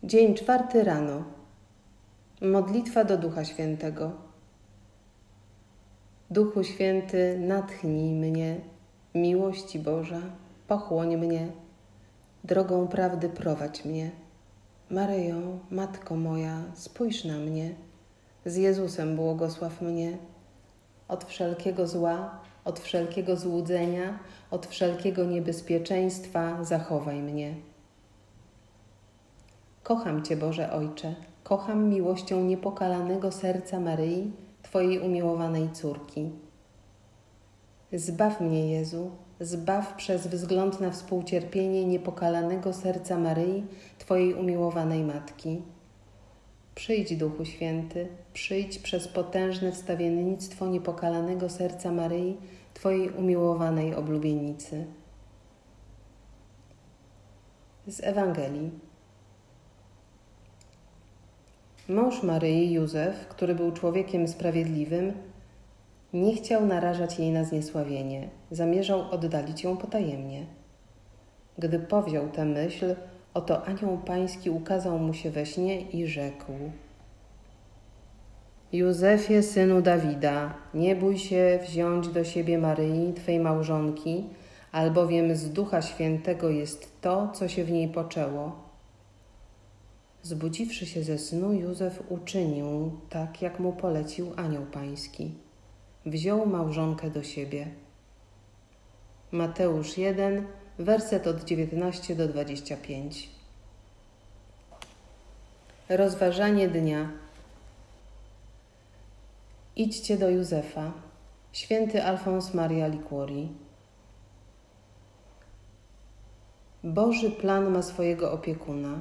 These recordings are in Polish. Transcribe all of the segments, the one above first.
Dzień 4 rano. Modlitwa do Ducha Świętego. Duchu Święty, natchnij mnie, miłości Boża, pochłoń mnie, drogą prawdy prowadź mnie. Maryjo, Matko moja, spójrz na mnie, z Jezusem błogosław mnie. Od wszelkiego zła, od wszelkiego złudzenia, od wszelkiego niebezpieczeństwa zachowaj mnie. Kocham Cię, Boże Ojcze, kocham miłością niepokalanego serca Maryi, Twojej umiłowanej córki. Zbaw mnie, Jezu, zbaw przez wzgląd na współcierpienie niepokalanego serca Maryi, Twojej umiłowanej Matki. Przyjdź, Duchu Święty, przyjdź przez potężne wstawiennictwo niepokalanego serca Maryi, Twojej umiłowanej oblubienicy. Z Ewangelii. Mąż Maryi, Józef, który był człowiekiem sprawiedliwym, nie chciał narażać jej na zniesławienie. Zamierzał oddalić ją potajemnie. Gdy powziął tę myśl, oto anioł pański ukazał mu się we śnie i rzekł: Józefie, synu Dawida, nie bój się wziąć do siebie Maryi, Twej małżonki, albowiem z Ducha Świętego jest to, co się w niej poczęło. Zbudziwszy się ze snu, Józef uczynił tak, jak mu polecił anioł pański. Wziął małżonkę do siebie. Mateusz 1, werset od 19 do 25. Rozważanie dnia. Idźcie do Józefa. Święty Alfons Maria Liguori. Boży plan ma swojego opiekuna.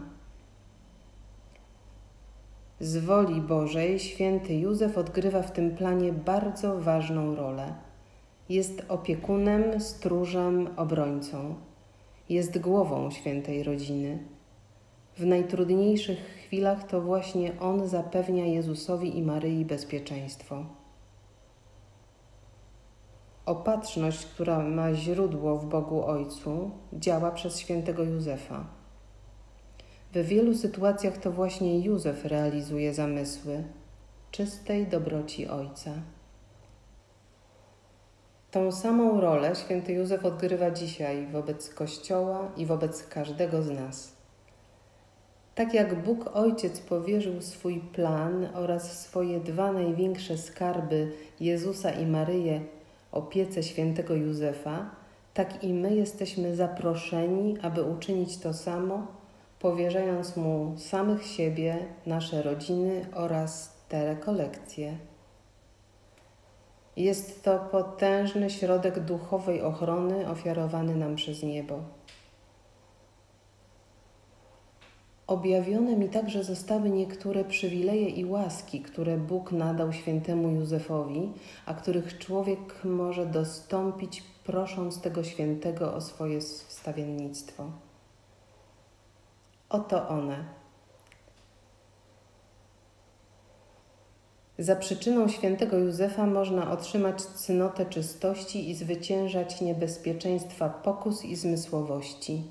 Z woli Bożej święty Józef odgrywa w tym planie bardzo ważną rolę. Jest opiekunem, stróżem, obrońcą. Jest głową świętej rodziny. W najtrudniejszych chwilach to właśnie on zapewnia Jezusowi i Maryi bezpieczeństwo. Opatrzność, która ma źródło w Bogu Ojcu, działa przez świętego Józefa. W wielu sytuacjach to właśnie Józef realizuje zamysły czystej dobroci Ojca. Tą samą rolę święty Józef odgrywa dzisiaj wobec Kościoła i wobec każdego z nas. Tak jak Bóg Ojciec powierzył swój plan oraz swoje 2 największe skarby, Jezusa i Maryję, opiece świętego Józefa, tak i my jesteśmy zaproszeni, aby uczynić to samo, powierzając Mu samych siebie, nasze rodziny oraz te rekolekcje. Jest to potężny środek duchowej ochrony ofiarowany nam przez niebo. Objawione mi także zostały niektóre przywileje i łaski, które Bóg nadał świętemu Józefowi, a których człowiek może dostąpić, prosząc tego świętego o swoje wstawiennictwo. Oto one. Za przyczyną świętego Józefa można otrzymać cnotę czystości i zwyciężać niebezpieczeństwa pokus i zmysłowości.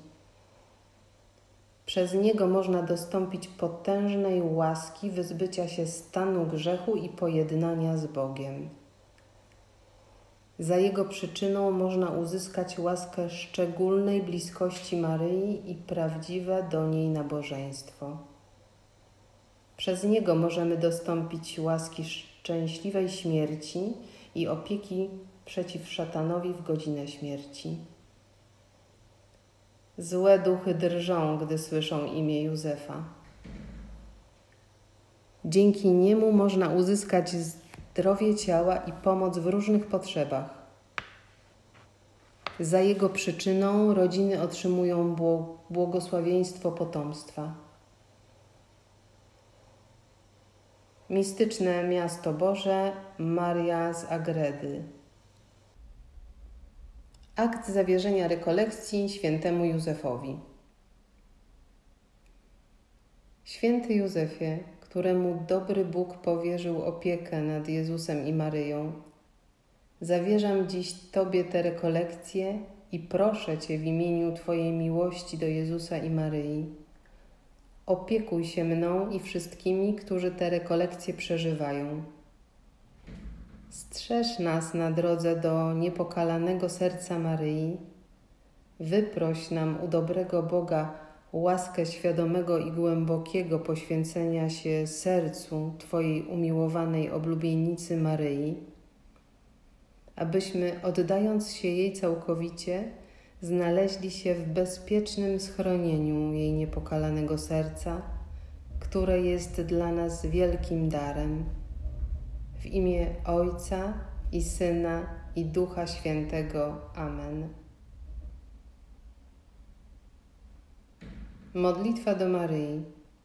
Przez niego można dostąpić potężnej łaski wyzbycia się stanu grzechu i pojednania z Bogiem. Za jego przyczyną można uzyskać łaskę szczególnej bliskości Maryi i prawdziwe do niej nabożeństwo. Przez niego możemy dostąpić łaski szczęśliwej śmierci i opieki przeciw szatanowi w godzinę śmierci. Złe duchy drżą, gdy słyszą imię Józefa. Dzięki niemu można uzyskać zdrowie ciała i pomoc w różnych potrzebach. Za jego przyczyną rodziny otrzymują błogosławieństwo potomstwa. Mistyczne miasto Boże, Maria z Agredy. Akt zawierzenia rekolekcji świętemu Józefowi. Święty Józefie, któremu dobry Bóg powierzył opiekę nad Jezusem i Maryją, zawierzam dziś Tobie te rekolekcje i proszę Cię w imieniu Twojej miłości do Jezusa i Maryi, Opiekuj się mną i wszystkimi, którzy te rekolekcje przeżywają. Strzeż nas na drodze do niepokalanego serca Maryi. Wyproś nam u dobrego Boga łaskę świadomego i głębokiego poświęcenia się sercu Twojej umiłowanej oblubieńnicy Maryi, abyśmy, oddając się jej całkowicie, znaleźli się w bezpiecznym schronieniu jej niepokalanego serca, które jest dla nas wielkim darem. W imię Ojca i Syna i Ducha Świętego. Amen. Modlitwa do Maryi.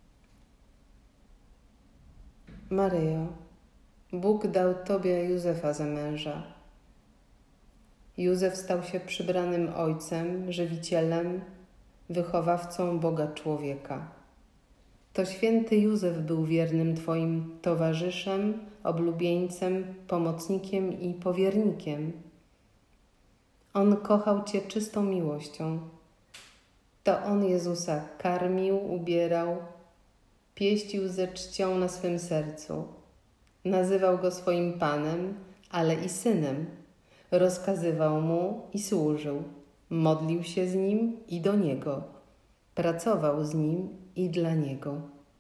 Maryjo, Bóg dał Tobie Józefa za męża. Józef stał się przybranym ojcem, żywicielem, wychowawcą Boga człowieka. To święty Józef był wiernym Twoim towarzyszem, oblubieńcem, pomocnikiem i powiernikiem. On kochał Cię czystą miłością. To On Jezusa karmił, ubierał, pieścił ze czcią na swym sercu. Nazywał Go swoim Panem, ale i Synem. Rozkazywał Mu i służył. Modlił się z Nim i do Niego. Pracował z Nim i dla Niego.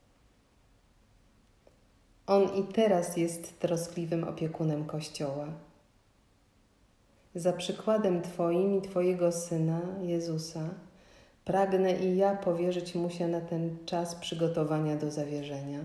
On i teraz jest troskliwym opiekunem Kościoła. Za przykładem Twoim i Twojego Syna, Jezusa, pragnę i ja powierzyć Mu się na ten czas przygotowania do zawierzenia.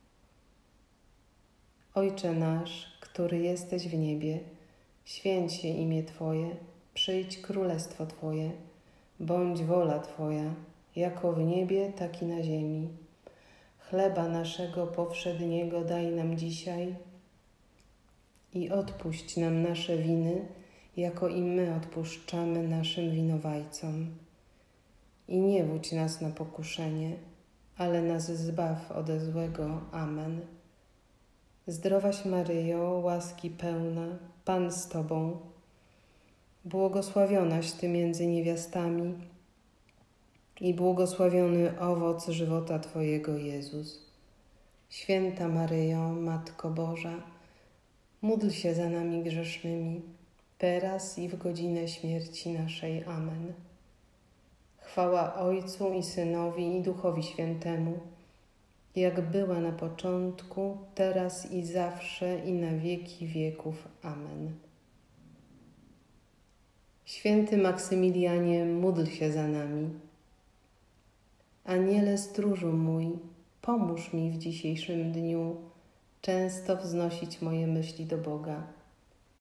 Ojcze nasz, który jesteś w niebie, święć się imię Twoje, przyjdź królestwo Twoje, bądź wola Twoja, jako w niebie, tak i na ziemi. Chleba naszego powszedniego daj nam dzisiaj i odpuść nam nasze winy, jako i my odpuszczamy naszym winowajcom. I nie wódź nas na pokuszenie, ale nas zbaw ode złego. Amen. Zdrowaś Maryjo, łaski pełna, Pan z Tobą, błogosławionaś Ty między niewiastami i błogosławiony owoc żywota Twojego, Jezus. Święta Maryjo, Matko Boża, módl się za nami grzesznymi, teraz i w godzinę śmierci naszej. Amen. Chwała Ojcu i Synowi i Duchowi Świętemu, jak była na początku, teraz i zawsze, i na wieki wieków. Amen. Święty Maksymilianie, módl się za nami. Aniele stróżu mój, pomóż mi w dzisiejszym dniu często wznosić moje myśli do Boga